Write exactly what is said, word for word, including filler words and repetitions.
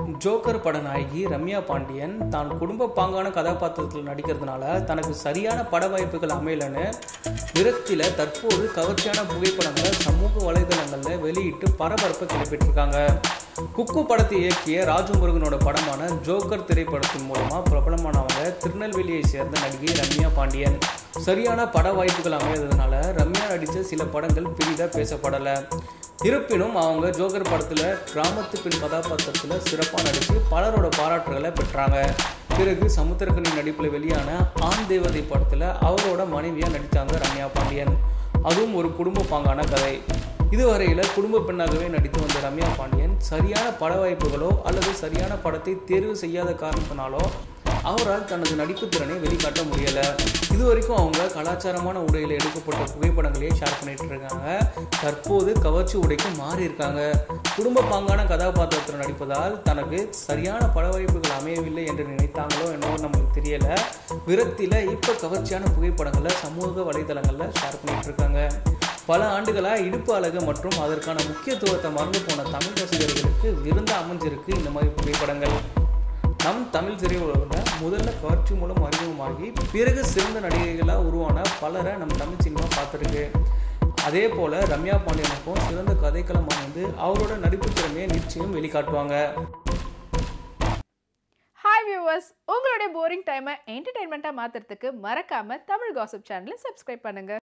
Joker பட நாயகி ரம்யா பாண்டியன் தான் குடும்ப பாங்கான கதாபாத்திரத்தில் நடிக்கிறதுனால தனக்கு சரியான பட வாய்ப்புகள் அமையலன்னு விரக்தியில தற்போது கவர்ச்சியான புகைப்படங்களை சமூக வலைதளங்களில் வெளியிட்டு பரபரப்பை கிளப்பிட்டு இருக்காங்க. குக்கு படத்தை இயக்கிய ராஜு முருகனோட படமான ஜோக்கர் திரைப்படத்தின் மூலமா பிரபலமானவங்க திருநெல்வேலியை சேர்ந்த நடிகை ரம்யா பாண்டியன். சரியான பட வாய்ப்புகள் அமையாததுனால ரம்யா நடித்த சில படங்கள் பெரிதாக பேசப்படலை. இருப்பினும் அவங்க ஜோக்கர் படத்தில் கிராமத்து பெண் கதாபாத்திரத்தில் சிறப்பாக நடித்து பலரோட பாராட்டுகளை பெற்றாங்க. பிறகு சமுத்திரக்கனி நடிப்பில் வெளியான ஆண் தேவதை படத்தில் அவரோட மனைவியாக நடித்தாங்க ரம்யா பாண்டியன். அதுவும் ஒரு குடும்ப பாங்கான கதை. இதுவரையில் குடும்ப பெண்ணாகவே நடித்து வந்த ரம்யா பாண்டியன் சரியான பட வாய்ப்புகளோ அல்லது சரியான படத்தை தேர்வு செய்யாத காரணத்தினாலோ அவரால் தனது நடிப்பு திறனை வெளிக்காட்ட முடியலை. இது வரைக்கும் அவங்க கலாச்சாரமான உடையில் எடுக்கப்பட்ட புகைப்படங்களையே ஷேர் பண்ணிட்டு இருக்காங்க. தற்போது கவர்ச்சி உடைக்கு மாறி இருக்காங்க. குடும்ப பாங்கான கதாபாத்திரத்தில் நடிப்பதால் தனக்கு சரியான பட வாய்ப்புகள் அமையவில்லை என்று நினைத்தாங்களோ என்னவோ நமக்கு தெரியலை. விரக்தியில் இப்போ கவர்ச்சியான புகைப்படங்களை சமூக வலைதளங்களில் ஷேர் பண்ணிட்டு இருக்காங்க. பல ஆண்டுகளாக இடுப்பு அழகு மற்றும் அதற்கான முக்கியத்துவத்தை மறந்து போன தமிழ் ரசிகர்களுக்கு விருந்த அமைஞ்சிருக்கு இந்த மாதிரி புகைப்படங்கள். நம் தமிழ் திரையுலகில் முதல்ல கவர்ச்சி மூலம் அறிமுகமாகி பிறகு சிறந்த நடிகைகளாக உருவான பலரை நம்ம தமிழ் சினிமா பார்த்துருக்கு. அதே போல் ரம்யா பாண்டியனுக்கும் சிறந்த கதைக்களம் அமைந்து அவரோட நடிப்பு திறமையை நிச்சயம் வெளிக்காட்டுவாங்க. ஹாய் வியூவர்ஸ், உங்களுடைய போரிங் டைமை என்டர்டைன்மெண்ட்டாக மாற்றுறதுக்கு மறக்காமல் தமிழ் காசிப் சேனலை சப்ஸ்கிரைப் பண்ணுங்கள்.